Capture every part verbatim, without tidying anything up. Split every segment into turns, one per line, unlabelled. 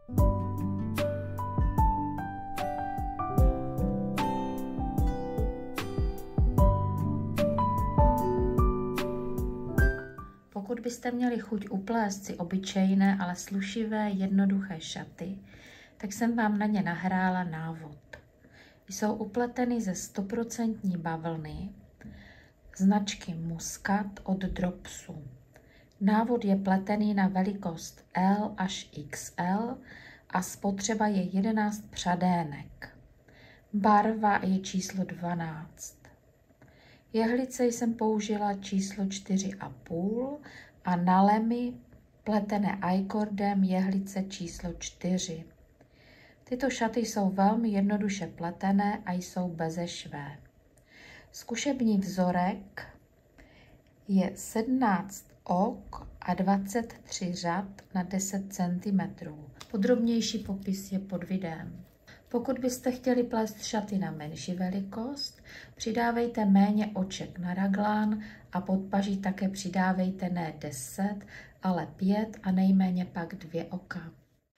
Pokud byste měli chuť uplést si obyčejné, ale slušivé, jednoduché šaty, tak jsem vám na ně nahrála návod. Jsou upleteny ze sto procent bavlny, značky Muscat od Dropsu. Návod je pletený na velikost L až X L a spotřeba je jedenáct přadének. Barva je číslo dvanáct. Jehlice jsem použila číslo čtyři a půl a na lemy pletené ajkordem jehlice číslo čtyři. Tyto šaty jsou velmi jednoduše pletené a jsou bezešvé. Zkušební vzorek je sedmnáct ok a dvacet tři řad na deset centimetrů. Podrobnější popis je pod videem. Pokud byste chtěli plést šaty na menší velikost, přidávejte méně oček na raglán a pod paží také přidávejte ne deset, ale pět a nejméně pak dvě oka.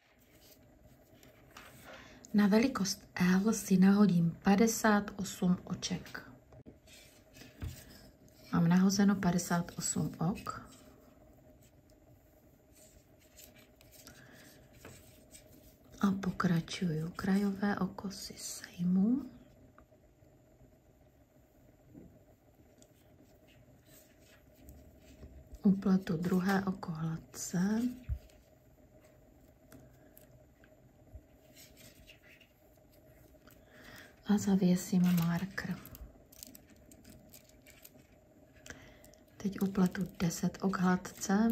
Na velikost L si nahodím padesát osm oček. Mám nahozeno padesát osm ok. A pokračuju. Krajové oko si sejmu. Upletu druhé oko hladce. A zavěsím marker. Teď upletu deset ok hladce.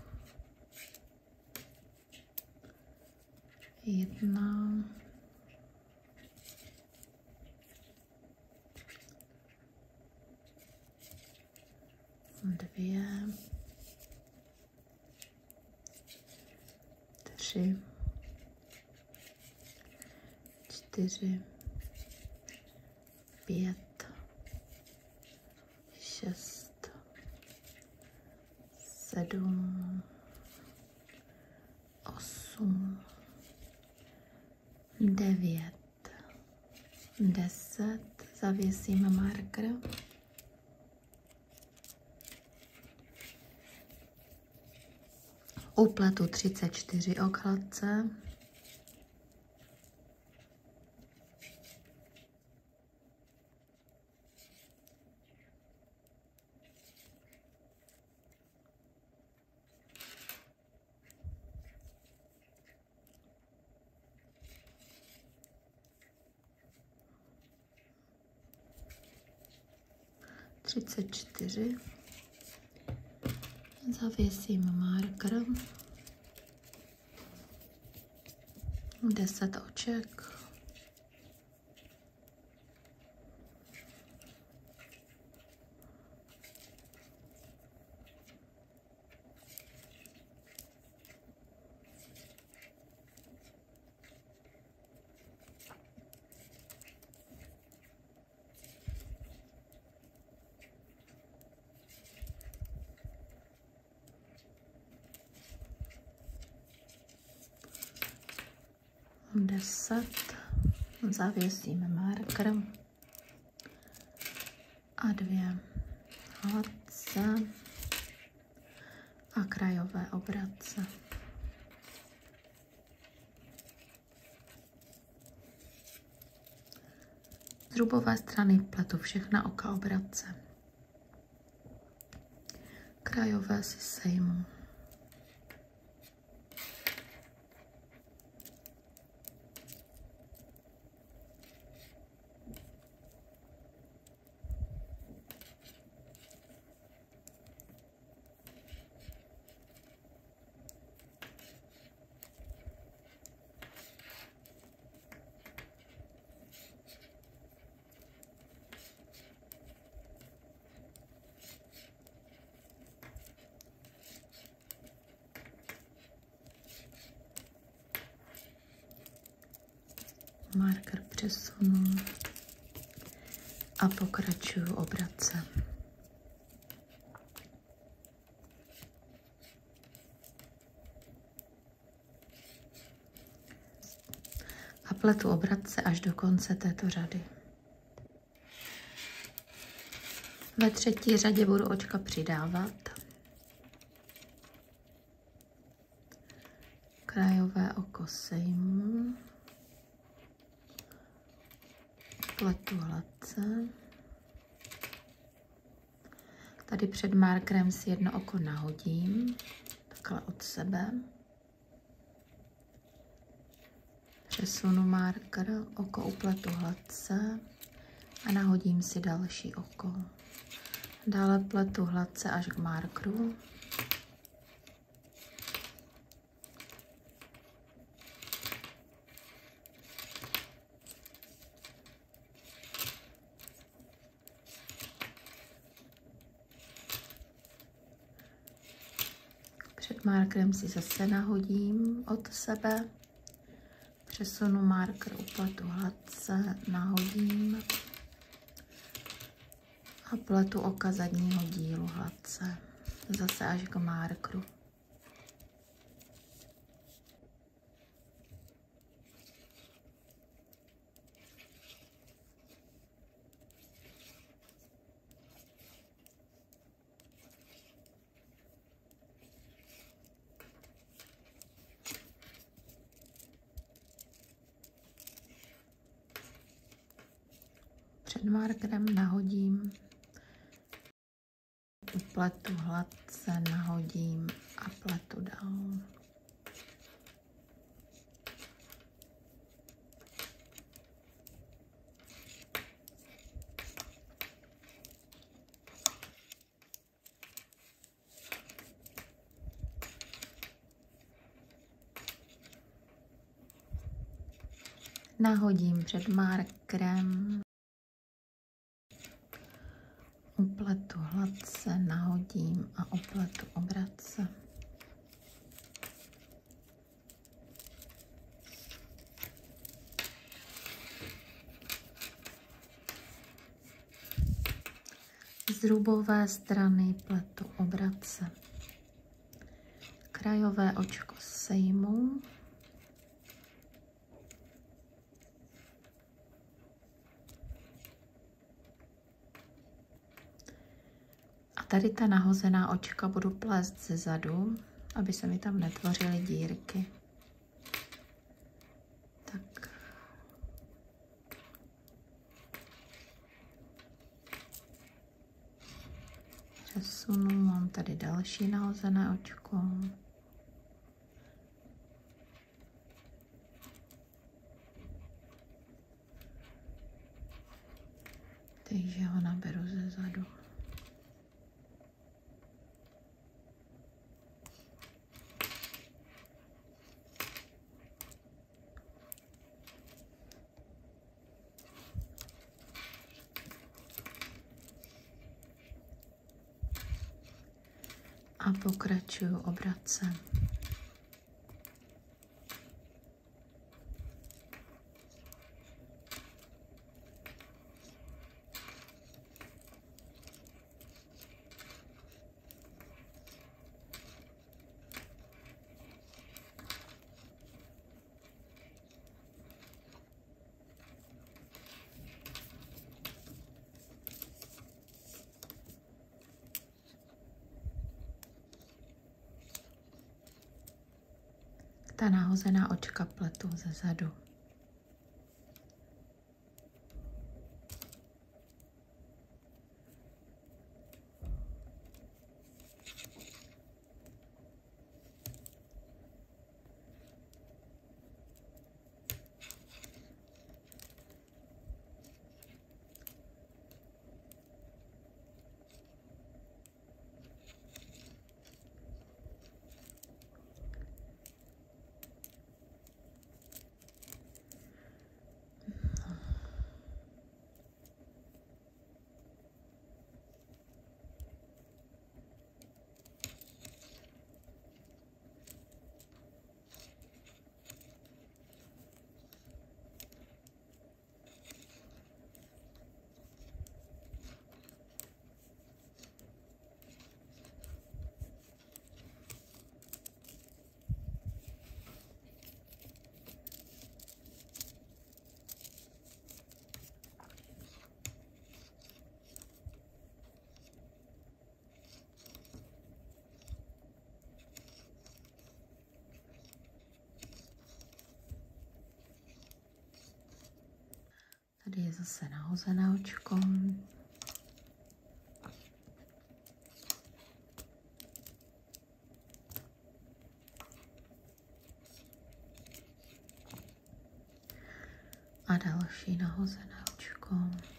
Jedna. Dvě. Tři. Čtyři. Pět. Šest. Sedm. Osm. Devět. Deset. Zavěsím marker. Upletu třicet čtyři ok hladce. třicet čtyři. Zavěsím marker. deset oček. deset, zavěsím marker a dvě hladce a krajové obratce. Z drubové strany pletu všechna oka obratce. Krajové si sejmu. Marker přesunu a pokračuju obratce. Pletu obratce až do konce této řady. Ve třetí řadě budu očka přidávat. Krajové oko sejmu. Pletu hladce. Tady před markerem si jedno oko nahodím, takhle od sebe. Přesunu marker, oko upletu hladce a nahodím si další oko. Dále pletu hladce až k markeru. Před markerem si zase nahodím od sebe. Přesunu marker u pletu hladce, nahodím a pletu oka zadního dílu hladce, zase až k markeru. Před markerem nahodím, pletu hladce, nahodím a pletu dál. Nahodím před markerem. Upletu hladce, nahodím a upletu obratce. Z rubové strany pletu obratce. Krajové očko sejmu. Tady ta nahozená očka budu plést ze zadu, aby se mi tam netvořily dírky. Tak. Přesunu, mám tady další nahozené očko. Takže ho naberu ze zadu. A pokračuju obratce. Ta nahozená očka pletu ze zadu. Tady je zase nahozené očko. A další nahozené očko.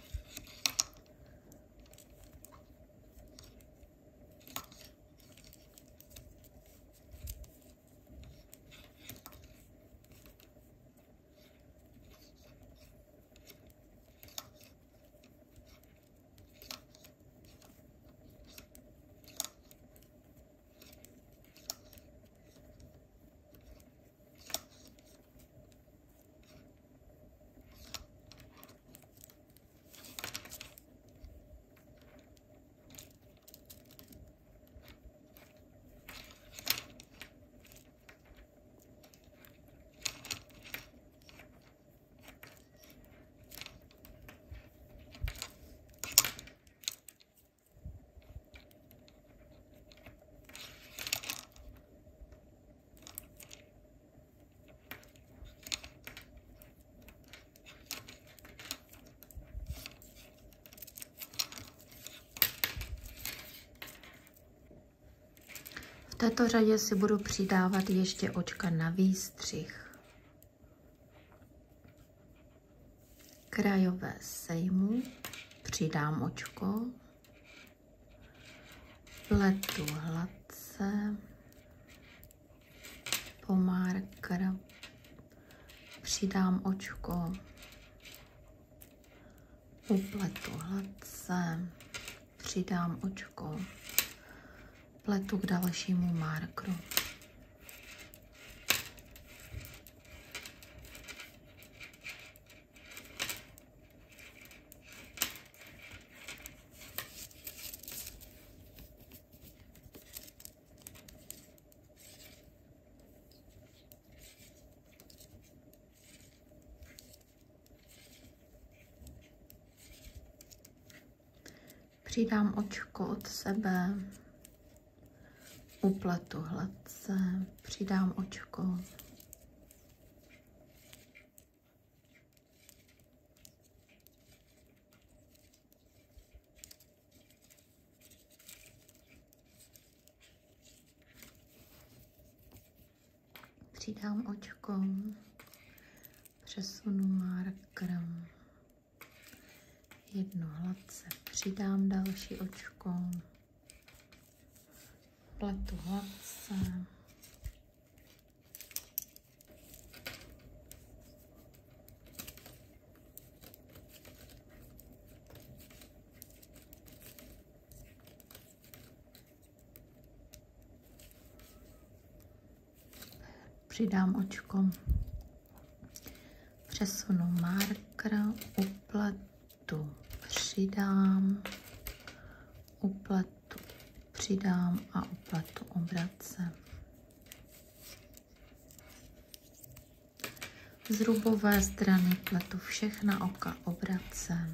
V této řadě si budu přidávat ještě očka na výstřih. Krajové sejmu přidám očko, pletu hladce, po marker přidám očko, upletu hladce, přidám očko, pletu k dalšímu markru. Přidám očko od sebe, upletu hladce, přidám očko, přidám očko, přesunu markerem, jedno hladce, přidám další očko, pletu hladce, přidám očko, přesunu marker, upletu, přidám, upletu, přidám a upletu obratce. Z rubové strany pletu všechna oka obratce.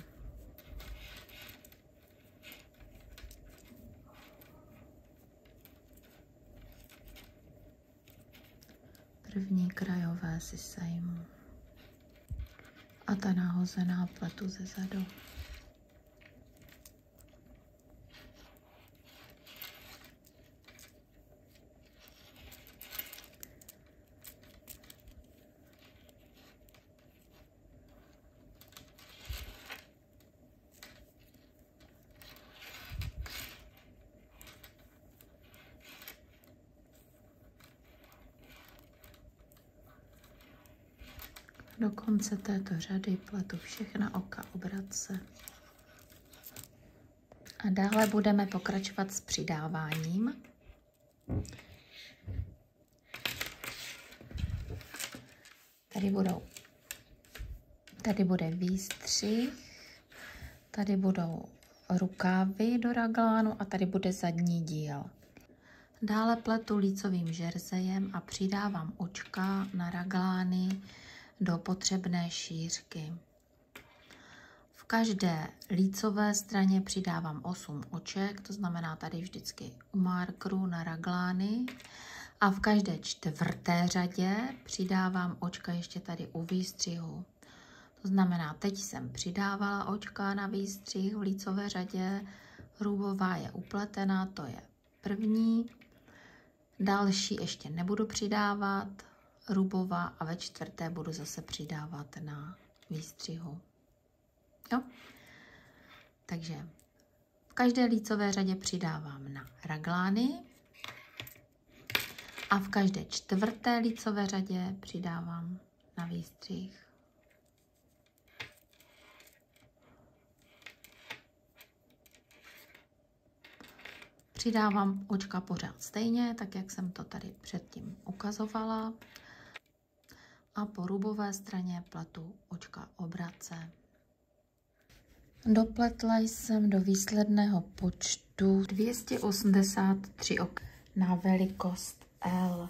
První krajové si sejmu. A ta nahozená pletu ze zadu. Do konce této řady pletu všechna oka obratce. A dále budeme pokračovat s přidáváním. Tady budou, tady bude výstřih, tady budou rukávy do raglánu a tady bude zadní díl. Dále pletu lícovým žerzejem a přidávám očka na raglány do potřebné šířky. V každé lícové straně přidávám osm oček, to znamená tady vždycky u markeru na raglány. A v každé čtvrté řadě přidávám očka ještě tady u výstřihu. To znamená, teď jsem přidávala očka na výstřih v lícové řadě, hrubová je upletená, to je první. Další ještě nebudu přidávat, hrubová, a ve čtvrté budu zase přidávat na výstřihu. Jo? Takže v každé lícové řadě přidávám na raglány a v každé čtvrté lícové řadě přidávám na výstřih. Přidávám očka pořád stejně, tak jak jsem to tady předtím ukazovala. A po rubové straně pletu očka obratce. Dopletla jsem do výsledného počtu dvě stě osmdesát tři ok na velikost L.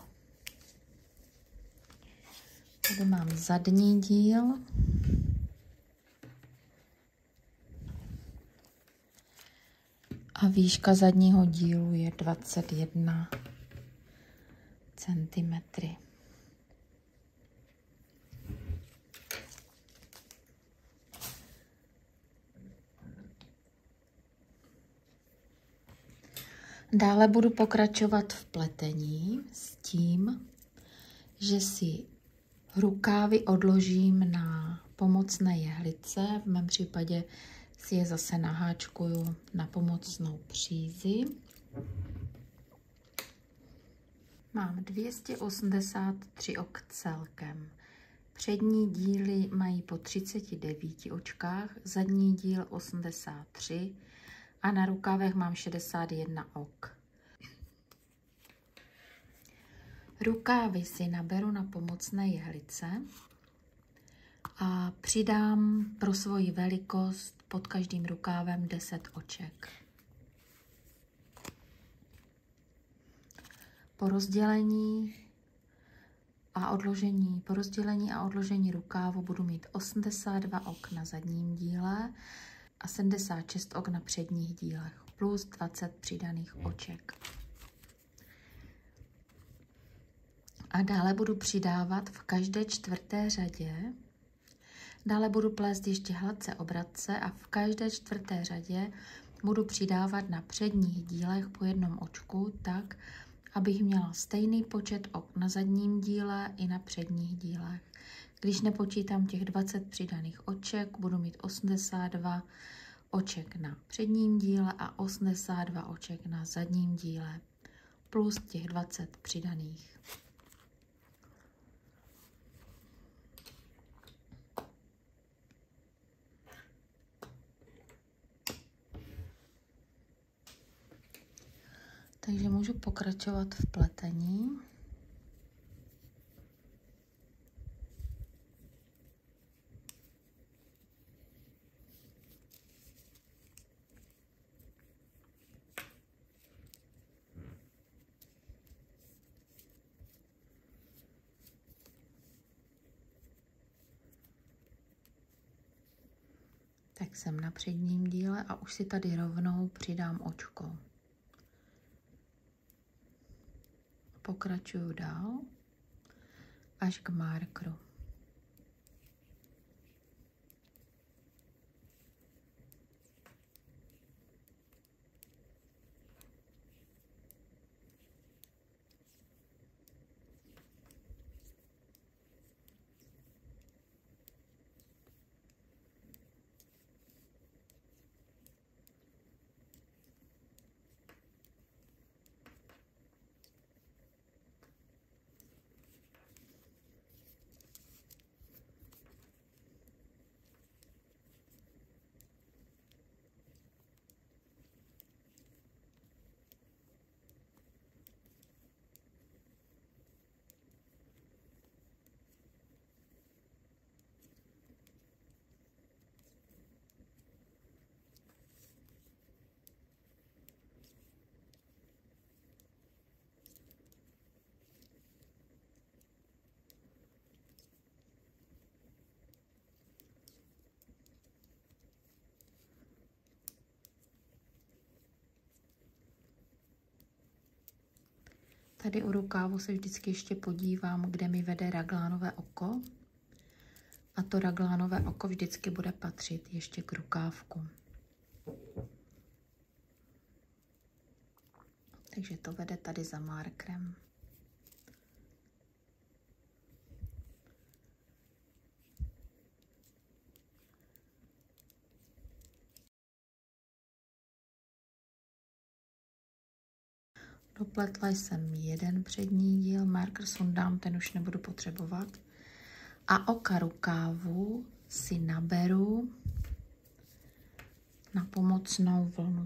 Tady mám zadní díl. A výška zadního dílu je dvacet jedna centimetrů. Dále budu pokračovat v pletení s tím, že si rukávy odložím na pomocné jehlice. V mém případě si je zase naháčkuju na pomocnou přízi. Mám dvě stě osmdesát tři ok celkem. Přední díly mají po třiceti devíti očkách, zadní díl osmdesát tři a na rukávech mám šedesát jedna ok. Rukávy si naberu na pomocné jehlice a přidám pro svoji velikost pod každým rukávem deset oček. Po rozdělení a odložení, po rozdělení a odložení rukávu budu mít osmdesát dva ok na zadním díle a sedmdesát šest ok na předních dílech plus dvacet přidaných oček. A dále budu přidávat v každé čtvrté řadě. Dále budu plést ještě hladce obratce a v každé čtvrté řadě budu přidávat na předních dílech po jednom očku tak, abych měla stejný počet ok na zadním díle i na předních dílech. Když nepočítám těch dvacet přidaných oček, budu mít osmdesát dva oček na předním díle a osmdesát dva oček na zadním díle plus těch dvacet přidaných. Takže můžu pokračovat v pletení. Tak jsem na předním díle a už si tady rovnou přidám očko. Pokračuju dál až k markru. Tady u rukávu se vždycky ještě podívám, kde mi vede raglánové oko. A to raglánové oko vždycky bude patřit ještě k rukávku. Takže to vede tady za markerem. Dopletla jsem jeden přední díl, marker sundám, ten už nebudu potřebovat. A oka rukávu si naberu na pomocnou vlnu.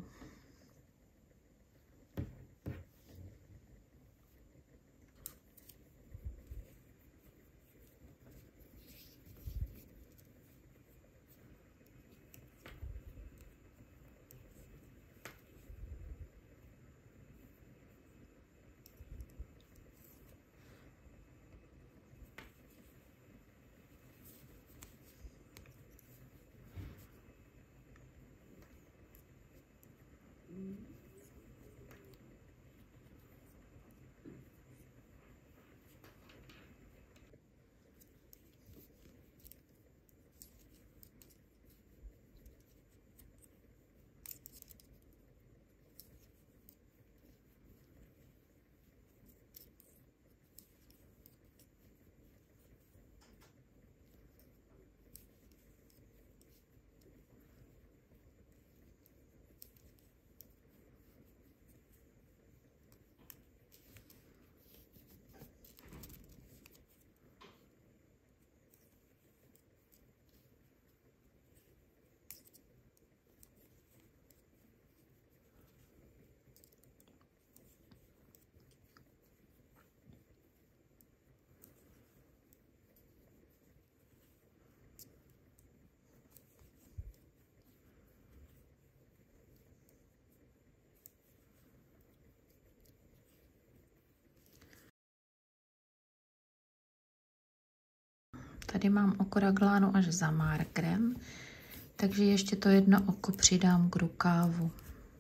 Tady mám oko raglánu až za markerem, takže ještě to jedno oko přidám k rukávu.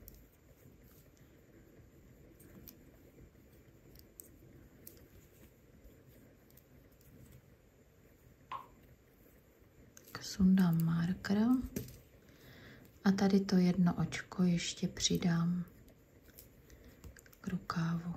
Sundám marker a tady to jedno očko ještě přidám k rukávu.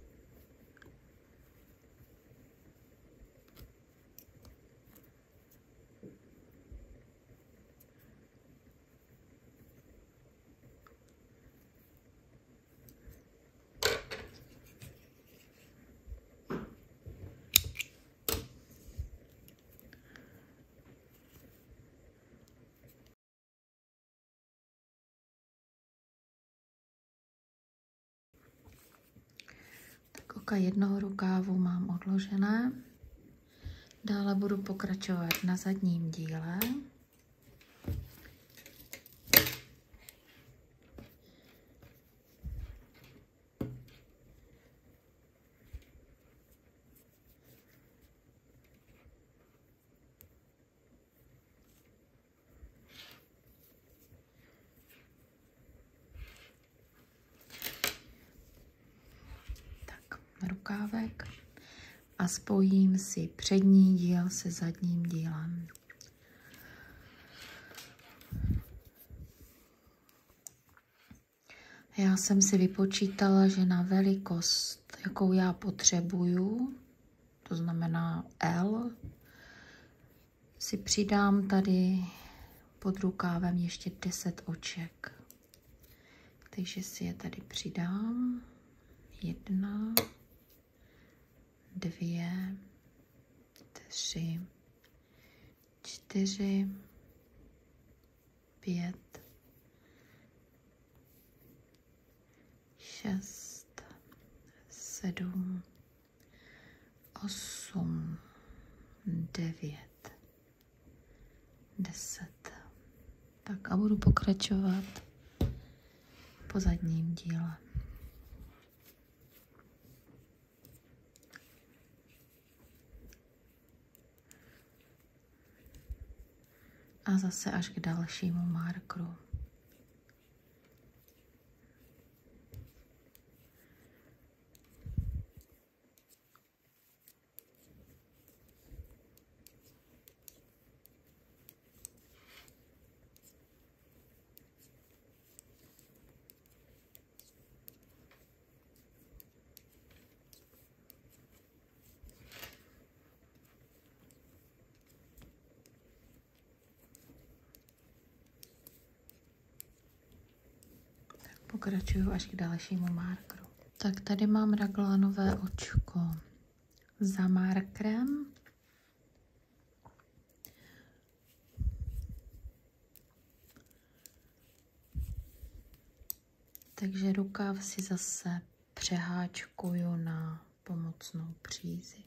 Oka jednoho rukávu mám odložené. Dále budu pokračovat na zadním díle. Rukávek a spojím si přední díl se zadním dílem. Já jsem si vypočítala, že na velikost, jakou já potřebuju, to znamená L, si přidám tady pod rukávem ještě deset oček. Takže si je tady přidám. Jedna, dvě, tři, čtyři, pět, šest, sedm, osm, devět, deset. Tak a budu pokračovat po zadním díle. A zase až k dalšímu markru. Pokračuju až k dalšímu markeru. Tak tady mám raglánové očko za markerem. Takže rukáv si zase přeháčkuju na pomocnou přízi.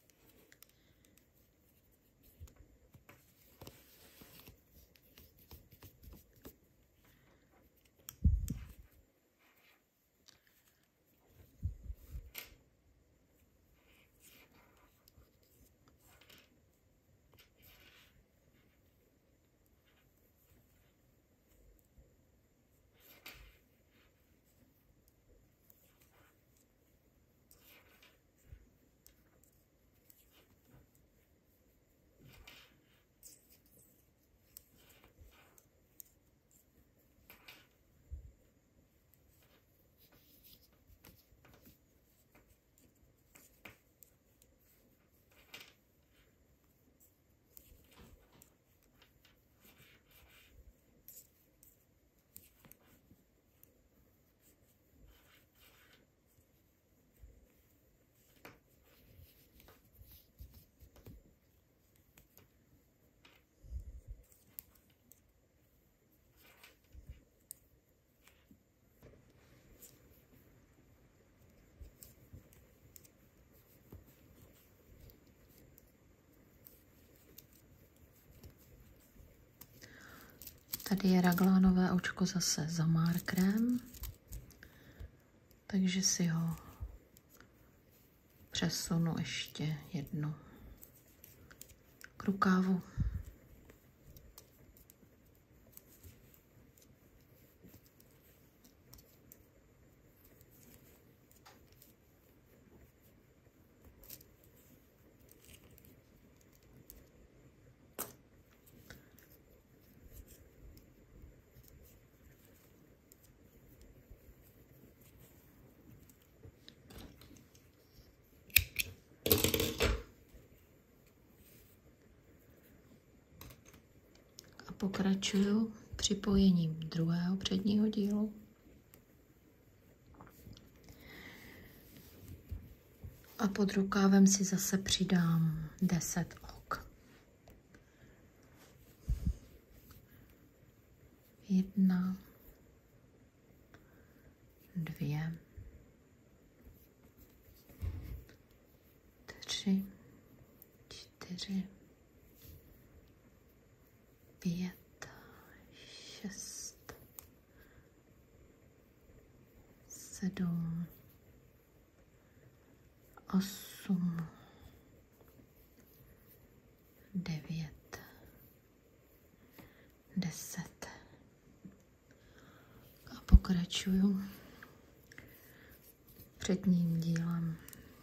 Tady je raglánové očko zase za markerem, takže si ho přesunu ještě jednu k rukávu. Pokračuju připojením druhého předního dílu. A pod rukávem si zase přidám deset ok. Jedna, dvě, tři, čtyři, pět, šest, sedm, osm, devět, deset. A pokračuju předním dílem.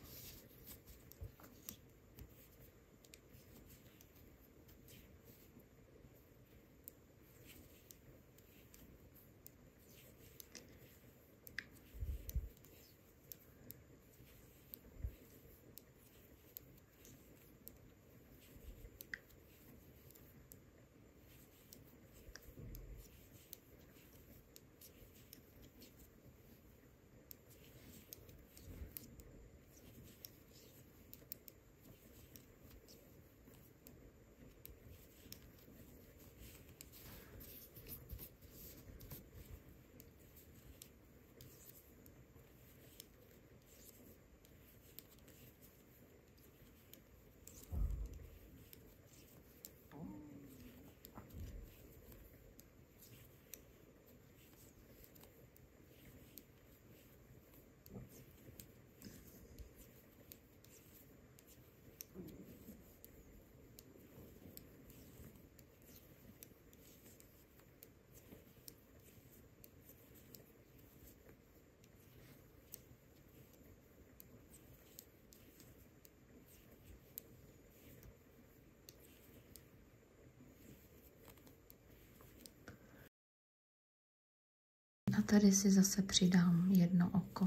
A tady si zase přidám jedno oko.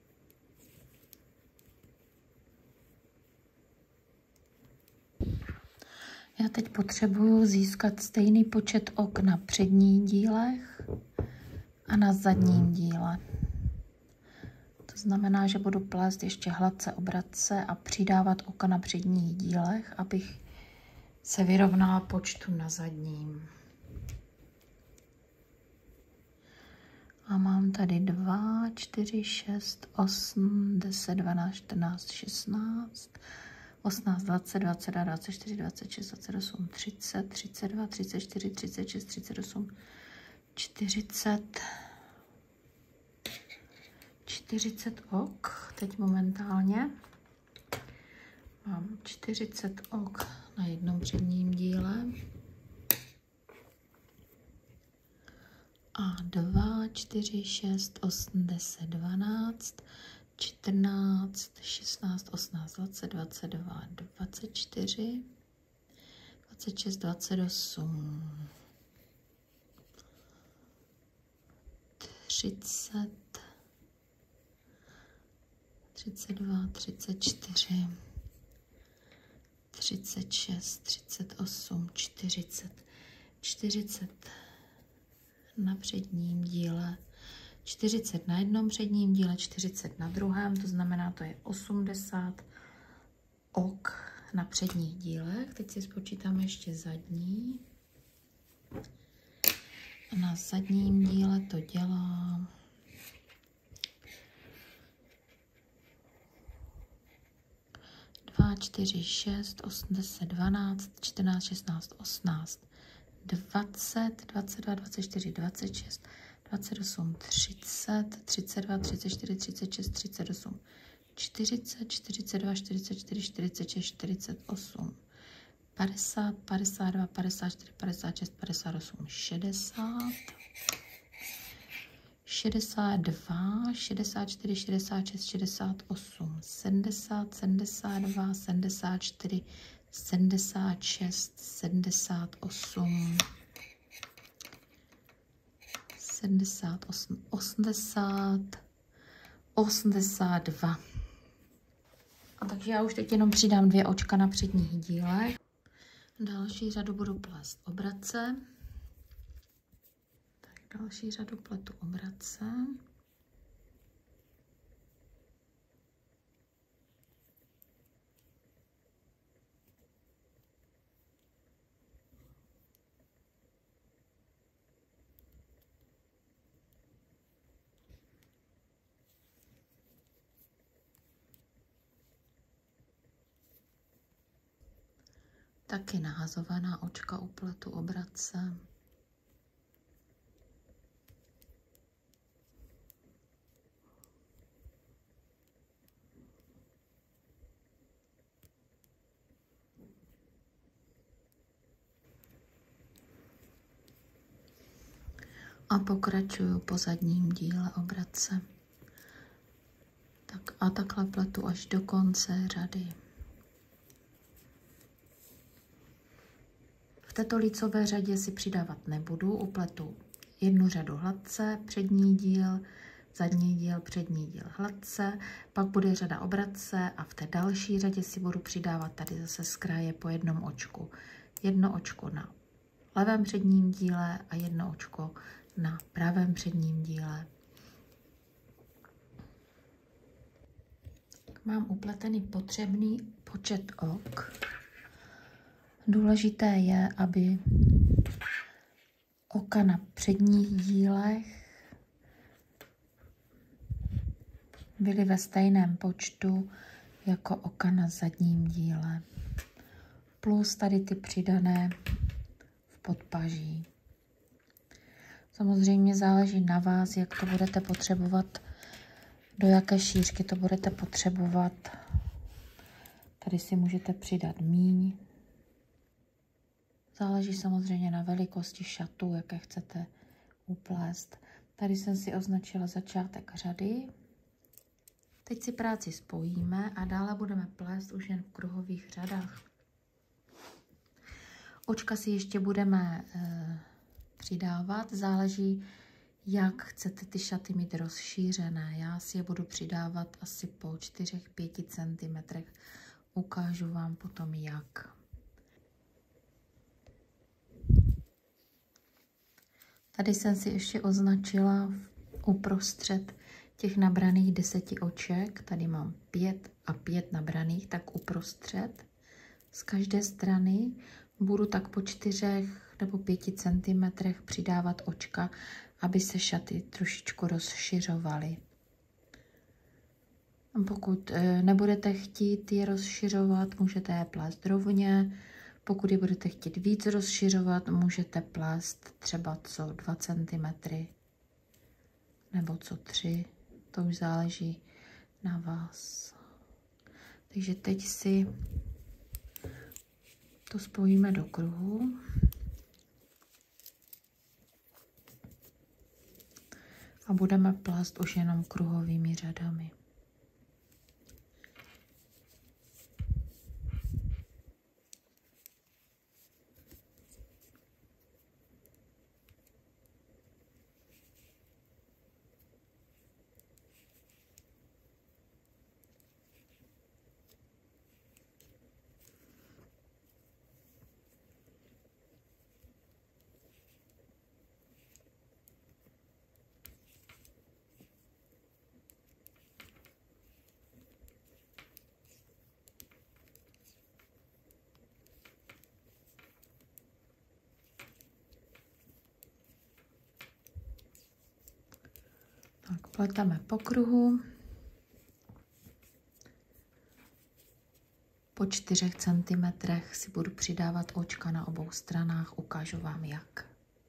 Já teď potřebuju získat stejný počet ok na předních dílech a na zadním díle. To znamená, že budu plést ještě hladce obratce a přidávat oka na předních dílech, abych se vyrovnala počtu na zadním. A mám tady dva, čtyři, šest, osm, deset, dvanáct, čtrnáct, šestnáct, osmnáct, dvacet, dvacet dva, dvacet čtyři, dvacet šest, dvacet osm, třicet, třicet dva, třicet čtyři, třicet šest, třicet osm, čtyřicet, čtyřicet ok, teď momentálně mám čtyřicet ok na jednom předním díle a dva, čtyři, šest, osm, deset, dvanáct, čtrnáct, šestnáct, osmnáct, dvacet, dvacet dva, dvacet čtyři, dvacet šest, dvacet osm, třicet, třicet dva, třicet čtyři, třicet šest, třicet osm, čtyřicet, čtyřicet na předním díle, čtyřicet na jednom předním díle, čtyřicet na druhém, to znamená, to je osmdesát ok na předních dílech. Teď si spočítáme ještě zadní. A na zadním díle to dělá dva, čtyři, šest, osm, deset, dvanáct, čtrnáct, šestnáct, osmnáct, dvacet, dvacet dva, dvacet čtyři, dvacet šest, dvacet osm, třicet, třicet dva, třicet čtyři, třicet šest, třicet osm, čtyřicet, čtyřicet dva, čtyřicet čtyři, čtyřicet šest, čtyřicet osm, padesát, padesát dva, padesát čtyři, padesát šest, padesát osm, šedesát, šedesát dva, šedesát čtyři, šedesát šest, šedesát osm, sedmdesát, sedmdesát dva, sedmdesát čtyři, sedmdesát šest, sedmdesát osm, sedmdesát osm, osmdesát, osmdesát dva. A takže já už teď jenom přidám dvě očka na předních dílech. Další řadu budu plést obratce. Tak další řadu pletu obratce. Taky nahazovaná očka u pletu obratce. A pokračuju po zadním díle obratce. Tak a takhle pletu až do konce řady. V této lícové řadě si přidávat nebudu, upletu jednu řadu hladce, přední díl, zadní díl, přední díl hladce, pak bude řada obratce a v té další řadě si budu přidávat tady zase z kraje po jednom očku. Jedno očko na levém předním díle a jedno očko na pravém předním díle. Mám upletený potřebný počet ok. Důležité je, aby oka na předních dílech byly ve stejném počtu jako oka na zadním díle. Plus tady ty přidané v podpaží. Samozřejmě záleží na vás, jak to budete potřebovat, do jaké šířky to budete potřebovat. Tady si můžete přidat míň. Záleží samozřejmě na velikosti šatu, jaké chcete uplést. Tady jsem si označila začátek řady. Teď si práci spojíme a dále budeme plést už jen v kruhových řadách. Očka si ještě budeme e, přidávat, záleží, jak chcete ty šaty mít rozšířené. Já si je budu přidávat asi po čtyři až pět centimetrů. Ukážu vám potom jak. Tady jsem si ještě označila uprostřed těch nabraných deseti oček. Tady mám pět a pět nabraných, tak uprostřed. Z každé strany budu tak po čtyřech nebo pěti centimetrech přidávat očka, aby se šaty trošičku rozšiřovaly. Pokud nebudete chtít je rozšiřovat, můžete je plést rovně. Pokud je budete chtít víc rozšiřovat, můžete plést třeba co dva centimetry nebo co tři. To už záleží na vás. Takže teď si to spojíme do kruhu. A budeme plést už jenom kruhovými řadami. Tak pleteme po kruhu. Po čtyřech centimetrech si budu přidávat očka na obou stranách, ukážu vám jak.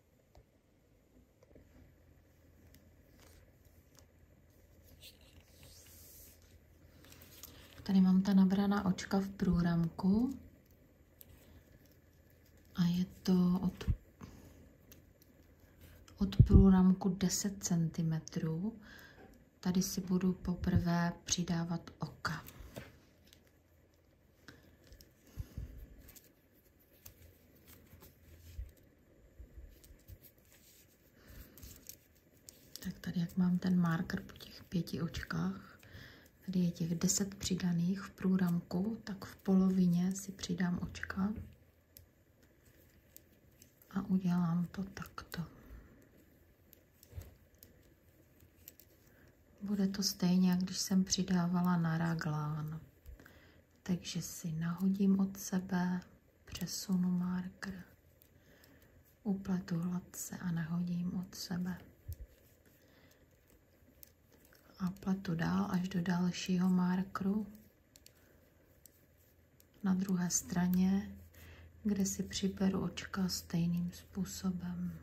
Tady mám ta nabraná očka v průramku a je to od, od průramku deset centimetrů. Tady si budu poprvé přidávat oka. Tak tady, jak mám ten marker po těch pěti očkách, tady je těch deset přidaných v průramku, tak v polovině si přidám očka a udělám to takto. Bude to stejně, jak když jsem přidávala na raglán. Takže si nahodím od sebe, přesunu marker, upletu hladce a nahodím od sebe. A pletu dál až do dalšího markru na druhé straně, kde si přiberu očka stejným způsobem.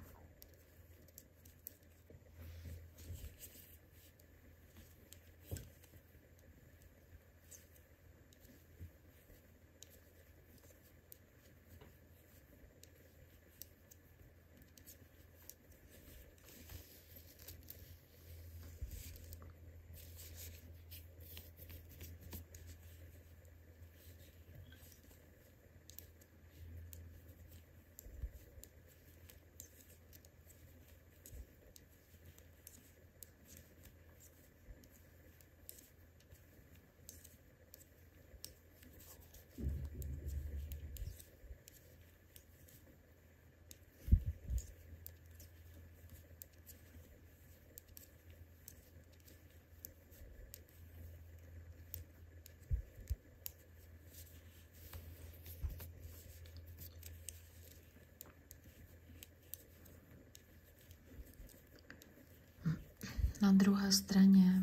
Na druhé straně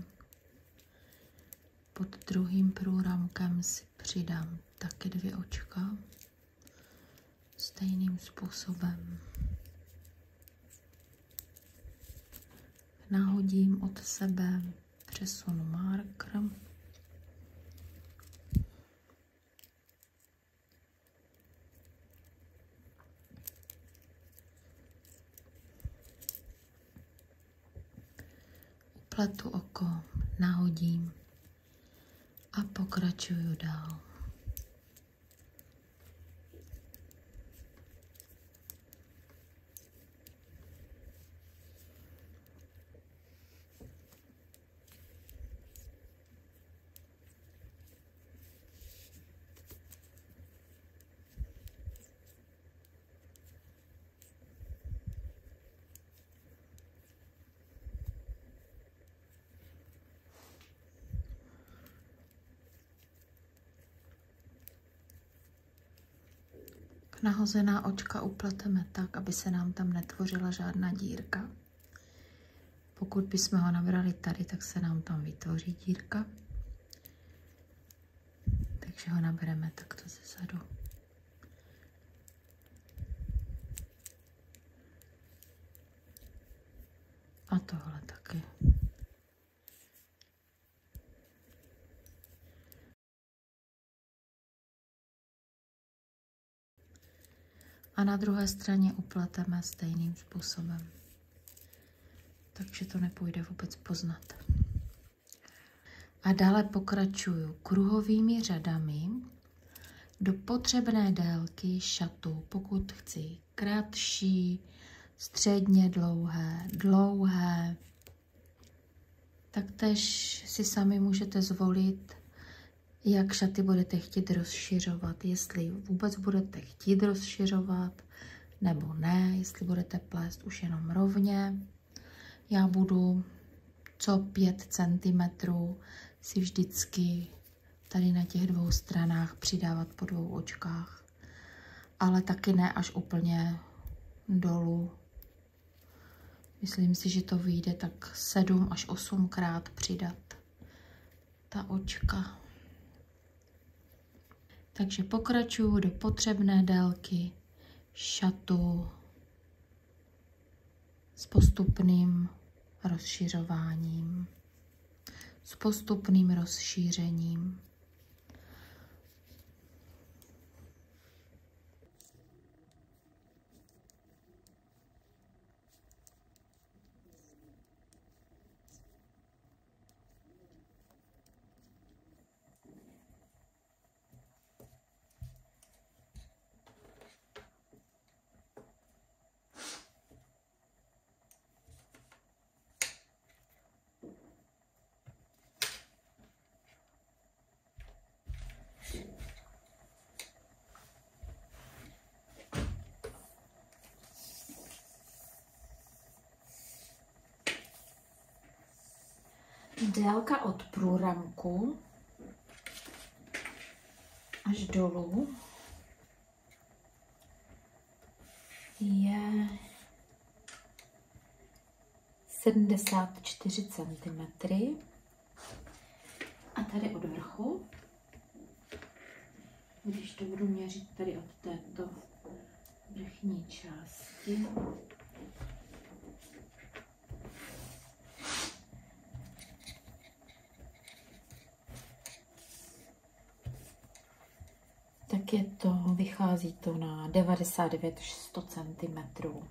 pod druhým průramkem si přidám taky dvě očka stejným způsobem. Nahodím od sebe, přesunu marker. Pletu oko, nahodím a pokračuju dál. Nahozená očka upleteme tak, aby se nám tam netvořila žádná dírka. Pokud bychom ho nabrali tady, tak se nám tam vytvoří dírka. Takže ho nabereme takto zezadu. A tohle taky. A na druhé straně upleteme stejným způsobem. Takže to nepůjde vůbec poznat. A dále pokračuju kruhovými řadami do potřebné délky šatu. Pokud chci kratší, středně dlouhé, dlouhé, taktéž si sami můžete zvolit, jak šaty budete chtít rozšiřovat. Jestli vůbec budete chtít rozšiřovat, nebo ne, jestli budete plést už jenom rovně. Já budu co pět centimetrů si vždycky tady na těch dvou stranách přidávat po dvou očkách. Ale taky ne až úplně dolů. Myslím si, že to vyjde tak sedm až osmkrát přidat ta očka. Takže pokračuju do potřebné délky šatu s postupným rozšiřováním, s postupným rozšířením. Délka od průramku až dolů je sedmdesát čtyři centimetrů a tady od vrchu, když to budu měřit tady od této vrchní části, tak je to, vychází to na devadesát devět až sto centimetrů.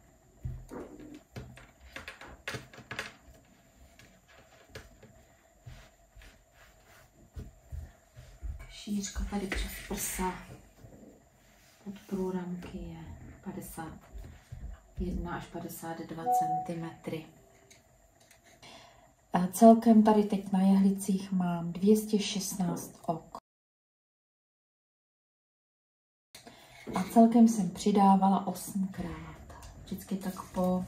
Šířka tady přes prsa od průramky je padesát jedna až padesát dva centimetrů. A celkem tady teď na jehlicích mám dvě stě šestnáct ok. A celkem jsem přidávala osmkrát. Vždycky tak po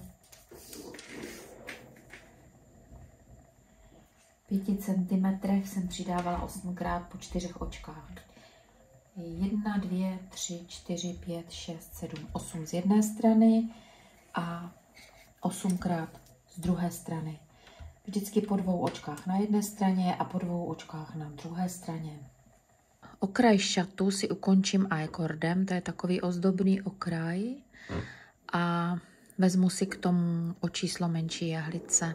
pěti centimetrech jsem přidávala osmkrát po čtyřech očkách. Jedna, dvě, tři, čtyři, pět, šest, sedm, osm z jedné strany a osmkrát z druhé strany. Vždycky po dvou očkách na jedné straně a po dvou očkách na druhé straně. Okraj šatu si ukončím I-kordem, to je takový ozdobný okraj a vezmu si k tomu o číslo menší jehlice.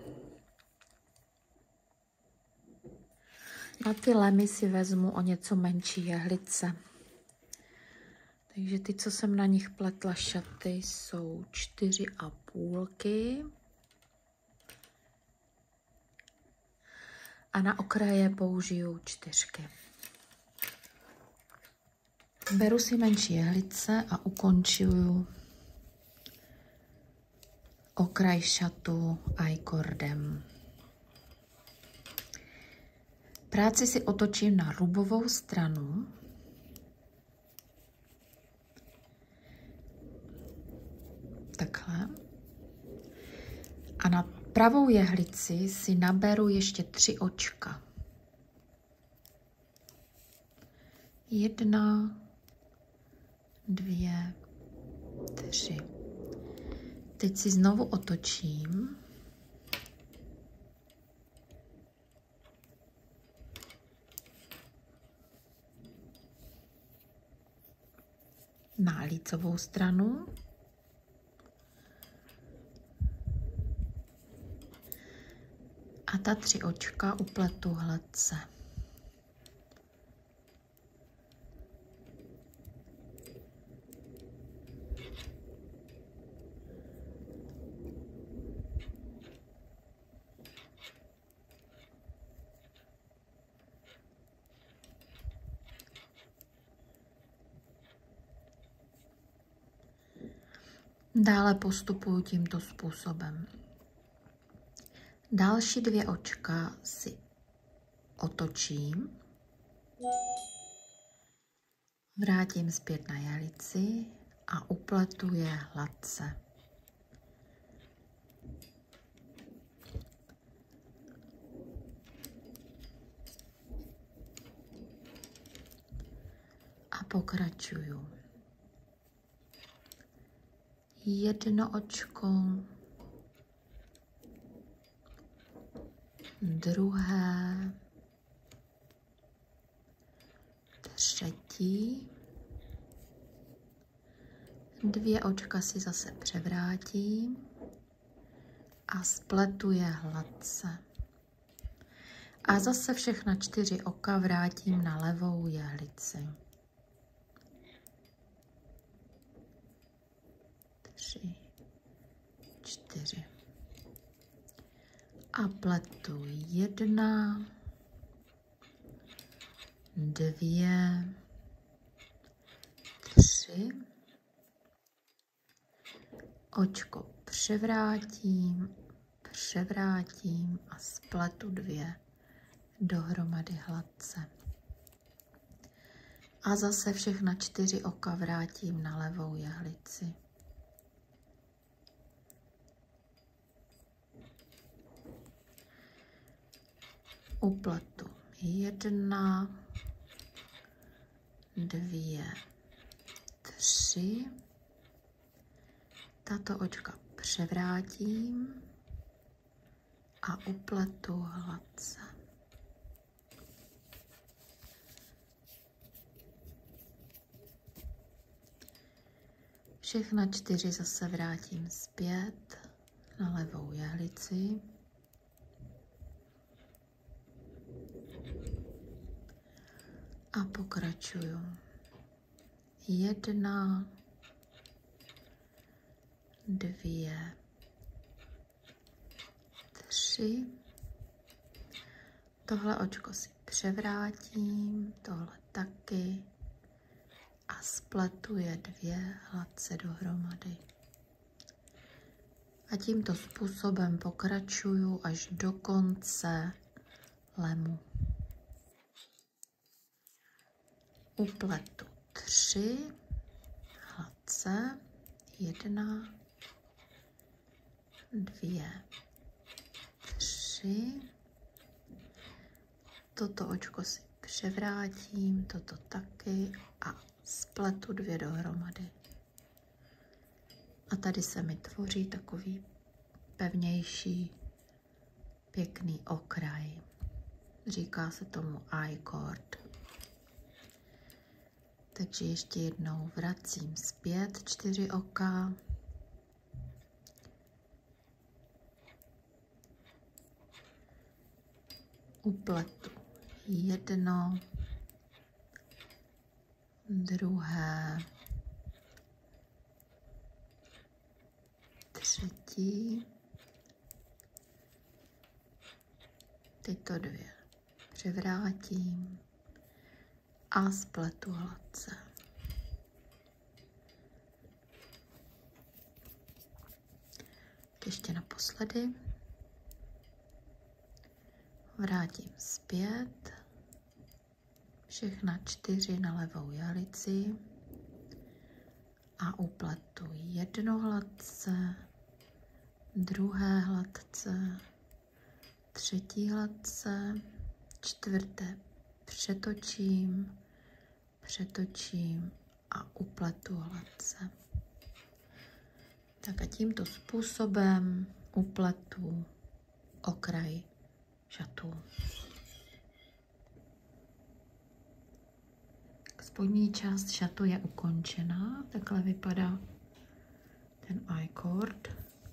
Na ty lemy si vezmu o něco menší jehlice. Takže ty, co jsem na nich pletla šaty, jsou čtyři a půlky. A na okraje použiju čtyřky. Beru si menší jehlice a ukončuju okraj šatu I-kordem. Práci si otočím na rubovou stranu. Takhle. A na pravou jehlici si naberu ještě tři očka. Jedna, dvě, tři. Teď si znovu otočím. Na lícovou stranu. A ta tři očka upletu hladce. Dále postupuji tímto způsobem. Další dvě očka si otočím, vrátím zpět na jalici a upletu je hladce. A pokračuju. Jedno očko, druhé, třetí, dvě očka si zase převrátím a spletu je hladce. A zase všechna čtyři oka vrátím na levou jehlici. Tři, čtyři. A pletu jedna, dvě, tři. Očko převrátím, převrátím a spletu dvě dohromady hladce. A zase všechna čtyři oka vrátím na levou jehlici. Upletu jedna, dvě, tři. Tato očka převrátím a upletu hladce. Všechna čtyři zase vrátím zpět na levou jehlici. A pokračuju. Jedna, dvě, tři. Tohle očko si převrátím, tohle taky a spletu je dvě hladce dohromady. A tímto způsobem pokračuju až do konce lemu. Upletu tři hladce, jedna, dvě, tři. Toto očko si převrátím, toto taky a spletu dvě dohromady. A tady se mi tvoří takový pevnější, pěkný okraj. Říká se tomu I-cord. Takže ještě jednou vracím zpět čtyři oka. Upletu jedno, druhé, třetí, tyto dvě převrátím a spletu hladce. Ještě naposledy. Vrátím zpět. Všechna čtyři na levou jehlici a upletu jedno hladce, druhé hladce, třetí hladce, čtvrté přetočím, přetočím a upletu hladce. Tak a tímto způsobem upletu okraj šatů. Spodní část šatu je ukončená, takhle vypadá ten I-cord.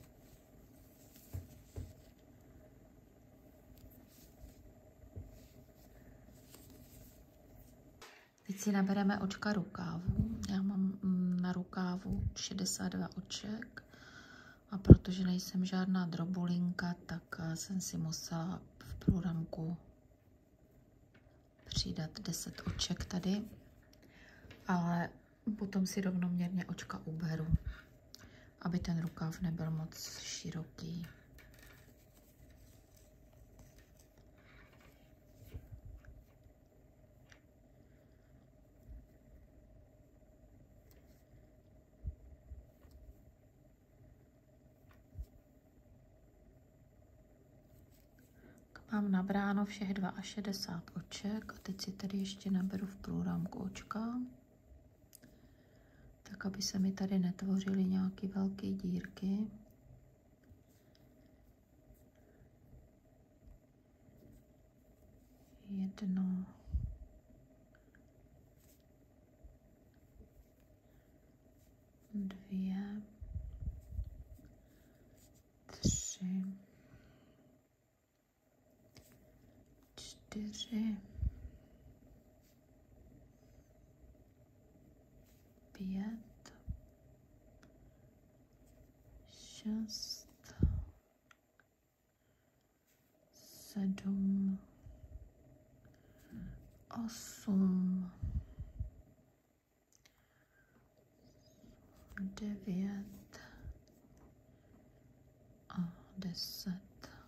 Teď si nabereme očka rukávu. Já mám na rukávu šedesát dva oček a protože nejsem žádná drobulinka, tak jsem si musela v průramku přidat deset oček tady, ale potom si rovnoměrně očka uberu, aby ten rukáv nebyl moc široký. Mám nabráno všech šedesát dva oček a teď si tady ještě naberu v průramku očka, tak aby se mi tady netvořily nějaké velké dírky. Jedno, dvě, tři, čtyři, pět, šest, sedm, osm, devět a deset.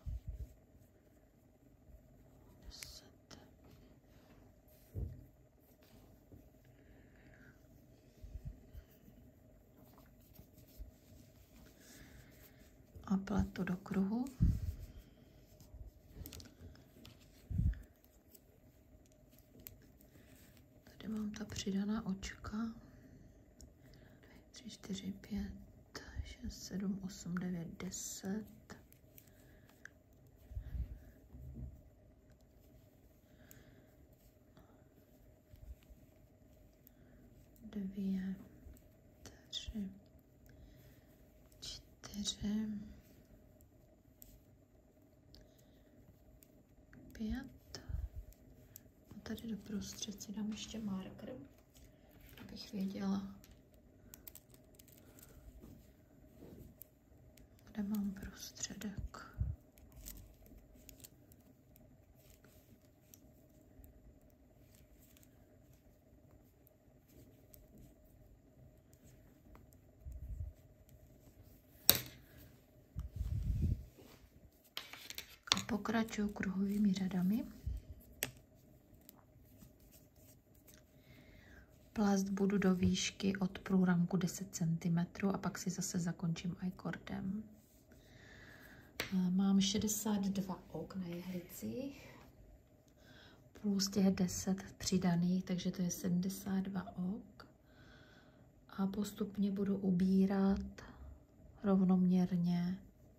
A pletu do kruhu. Tady mám ta přidaná očka. tři, čtyři, pět, šest, sedm, osm, devět, deset. Dvě, tři, čtyři, pět. A tady do prostřed si dám ještě marker, abych věděla, kde mám prostředek. Pokračuju kruhovými řadami. Plast budu do výšky od průramku deset centimetrů a pak si zase zakončím I-cordem. Mám šedesát dva ok na jehlicích plus těch deset přidaných, takže to je sedmdesát dva ok. A postupně budu ubírat rovnoměrně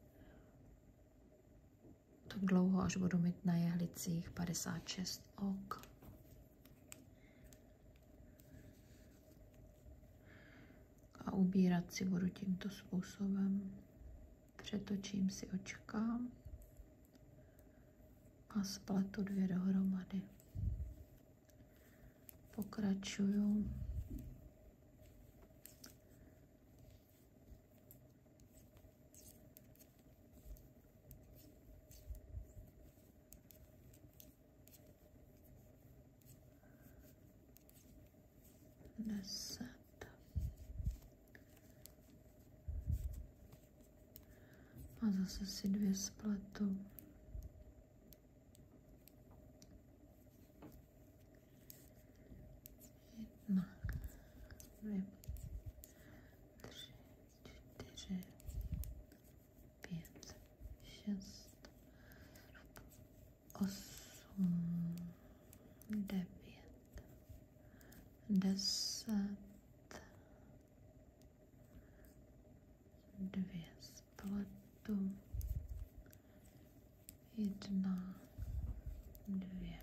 tak dlouho, až budu mít na jehlicích padesát šest ok. A ubírat si budu tímto způsobem. Přetočím si očka a spletu dvě dohromady. Pokračuju. Deset. A zase si dvě spletu. Jedna, dvě, tři, čtyři, pět, šest, osm, devět, deset, dvě spletu, jedna, dvě,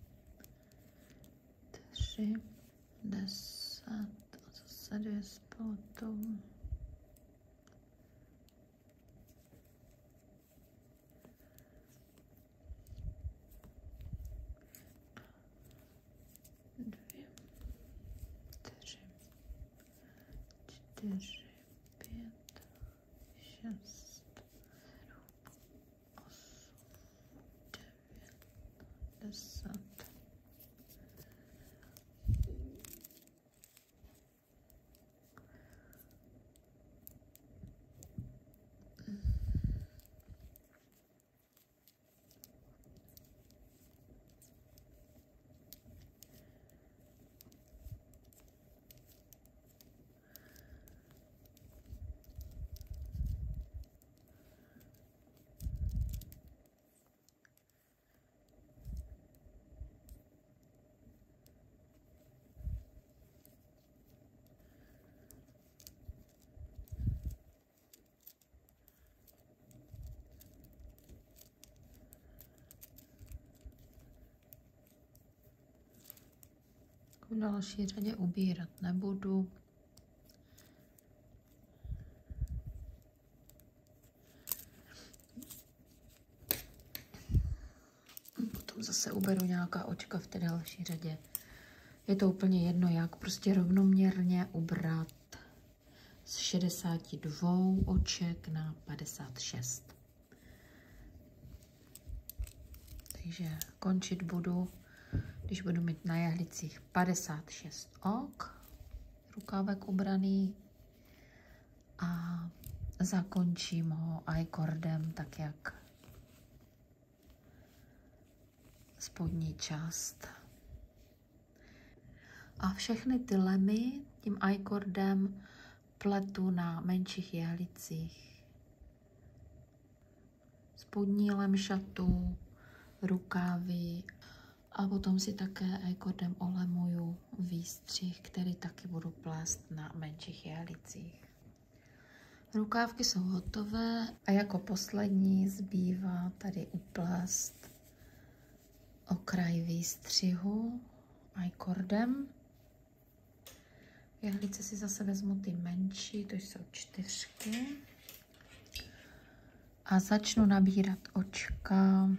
tři, deset, a zase dvě spletu, dvě, tři, čtyři, pět, šest, sedm, osm, devět, deset. V další řadě ubírat nebudu. Potom zase uberu nějaká očka v té další řadě. Je to úplně jedno, jak prostě rovnoměrně ubrat z šedesáti dvou oček na padesát šest. Takže končit budu, když budu mít na jehlicích padesát šest ok, rukávek ubraný, a zakončím ho i-cordem, tak jak spodní část. A všechny ty lemy tím i-cordem pletu na menších jehlicích. Spodní lem šatu, rukávy, a potom si také i-cordem olemuju výstřih, který taky budu plést na menších jehlicích. Rukávky jsou hotové a jako poslední zbývá tady uplést okraj výstřihu i-cordem. Jehlice si zase vezmu ty menší, to jsou čtyřky. A začnu nabírat očka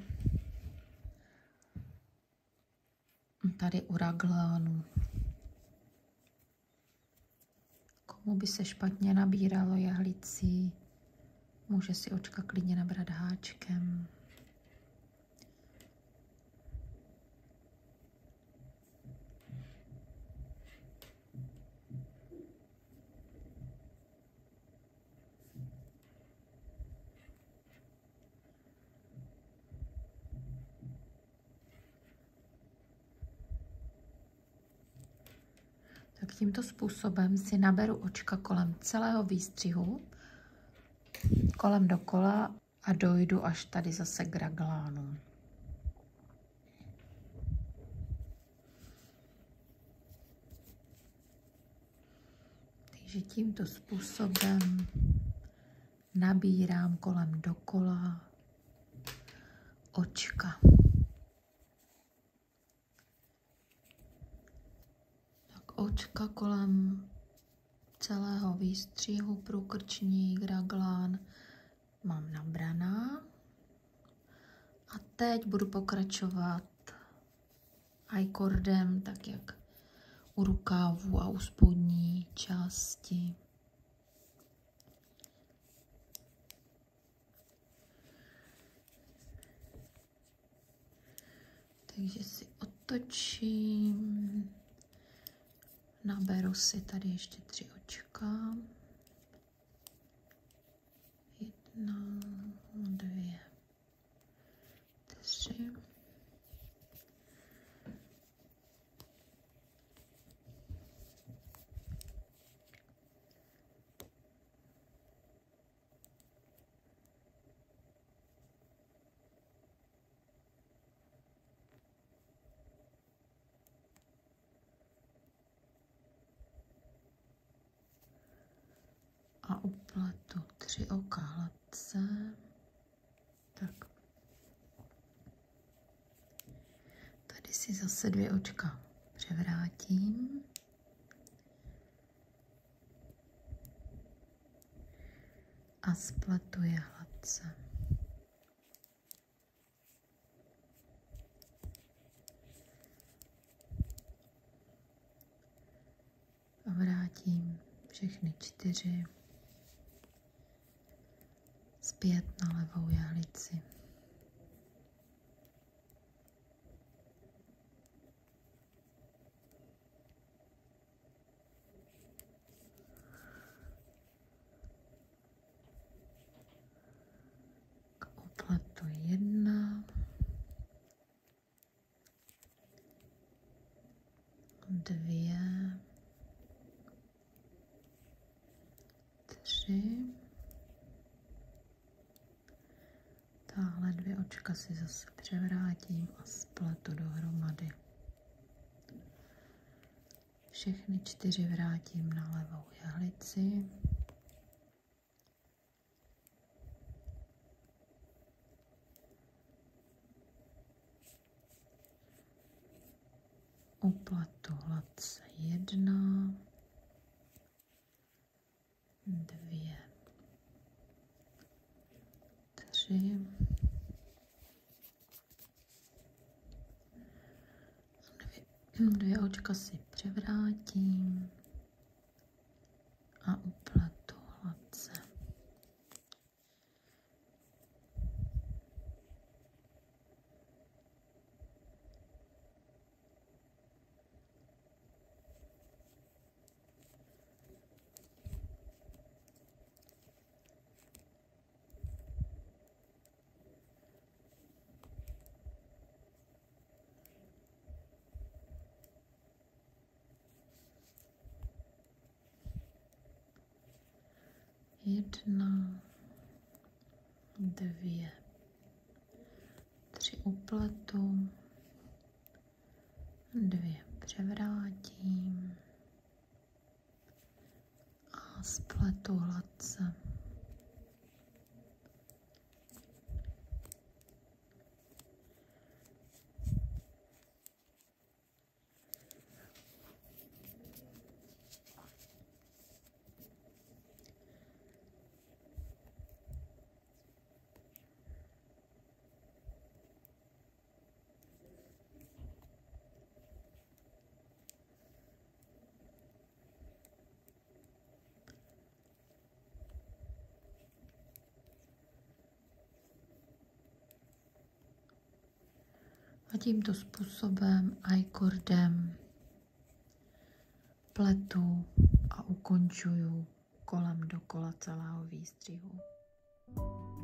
tady u raglánu. Komu by se špatně nabíralo jehlicí, může si očka klidně nabrat háčkem. Tak tímto způsobem si naberu očka kolem celého výstřihu, kolem dokola, a dojdu až tady zase k raglánu. Takže tímto způsobem nabírám kolem dokola očka. Očka kolem celého výstřihu, průkrčník, raglán mám nabraná. A teď budu pokračovat i-cordem, tak jak u rukávu a u spodní části. Takže si otočím. Naberu si tady ještě tři očka. Jedna, dvě, tři. A upletu tři. tři oka hladce. Tak. Tady si zase dvě očka převrátím. A spletu je hladce. A vrátím všechny čtyři zpět na levou jehlici. Opletu jedna, dvě, tři. Táhle dvě očka si zase převrátím a spletu dohromady. Všechny čtyři vrátím na levou jehlici. Upletu hladce jedna, dvě, tři, dvě, dvě očka si převrátím a upletu hladce. Jedna, dvě, tři upletu, dvě převrátím a spletu hladce. A tímto způsobem I-kordem pletu a ukončuju kolem dokola celého výstřihu.